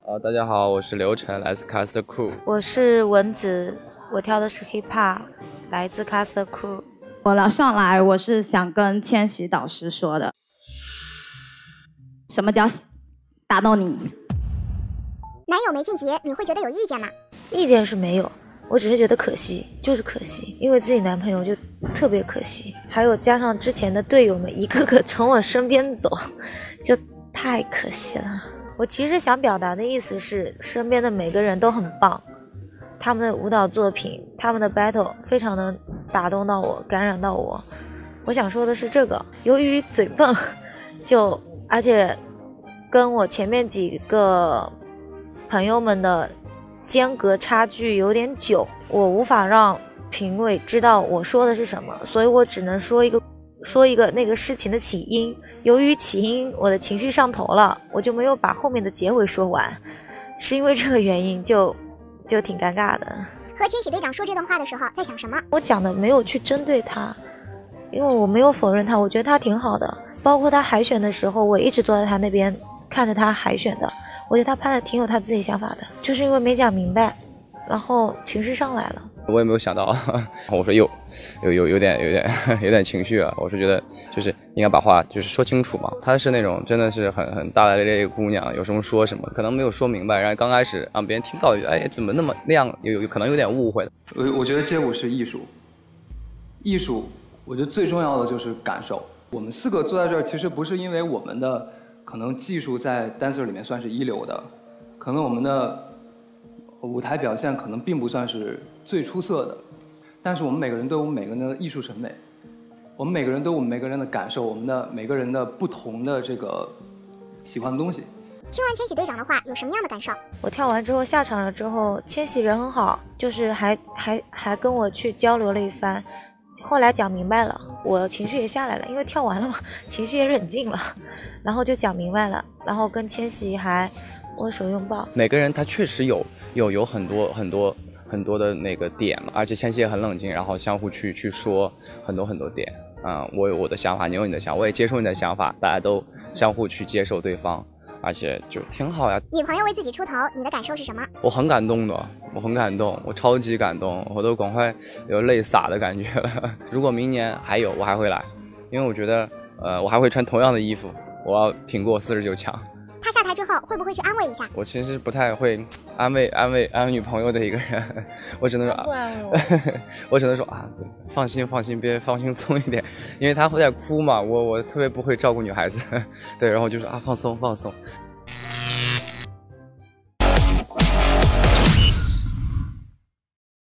大家好，我是刘晨，来自 Cast Crew。 我是蚊子，我跳的是 hip hop， 来自 Cast Crew。 我上来，我是想跟千玺导师说的，什么叫打动你？ 男友没晋级，你会觉得有意见吗？ 意见是没有，我只是觉得可惜，就是可惜，因为自己男朋友就特别可惜，还有加上之前的队友们一个个从我身边走，就太可惜了。我其实想表达的意思是，身边的每个人都很棒，他们的舞蹈作品，他们的 battle 非常能打动到我，感染到我。我想说的是这个，由于嘴笨，而且跟我前面几个朋友们的间隔差距有点久，我无法让评委知道我说的是什么，所以我只能说一个那个事情的起因。由于起因我的情绪上头了，我就没有把后面的结尾说完，是因为这个原因就挺尴尬的。 和千玺队长说这段话的时候在想什么？ 我讲的没有去针对他，因为我没有否认他，我觉得他挺好的，包括他海选的时候我一直坐在他那边看着他海选的，我觉得他拍的挺有他自己想法的，就是因为没讲明白，然后情绪上来了。 我也没有想到，我说有点情绪了。我是觉得就是应该把话就是说清楚嘛。她是那种真的是很大咧咧的姑娘，有什么说什么，可能没有说明白，然后刚开始让别人听到，哎，怎么那么那样，有可能有点误会。 我觉得街舞是艺术，艺术我觉得最重要的就是感受。我们4个坐在这儿，其实不是因为我们的可能技术在 dancer 里面算是一流的，可能我们的舞台表现可能并不算是最出色的，但是我们每个人都有每个人的艺术审美，我们每个人都有我们每个人的感受，我们的每个人的不同的这个喜欢的东西。 听完千玺队长的话，有什么样的感受？ 我跳完之后下场了之后，千玺人很好，就是还跟我去交流了一番，后来讲明白了，我情绪也下来了，因为跳完了嘛，情绪也冷静了，然后就讲明白了，然后跟千玺还握手拥抱。 每个人他确实有很多的那个点嘛，而且千玺也很冷静，然后相互去说很多点。我有我的想法，你有你的想法，我也接受你的想法，大家都相互去接受对方，而且就挺好呀。 女朋友为自己出头，你的感受是什么？ 我很感动的，我很感动，我超级感动，我都赶快有泪洒的感觉了。如果明年还有，我还会来，因为我觉得我还会穿同样的衣服，我要挺过49强。 他下台之后会不会去安慰一下？ 我其实不太会安慰女朋友的一个人，我只能说不安慰我我只能说对，放心，别放轻松一点，因为她会在哭嘛，我特别不会照顾女孩子，对，然后就说放松。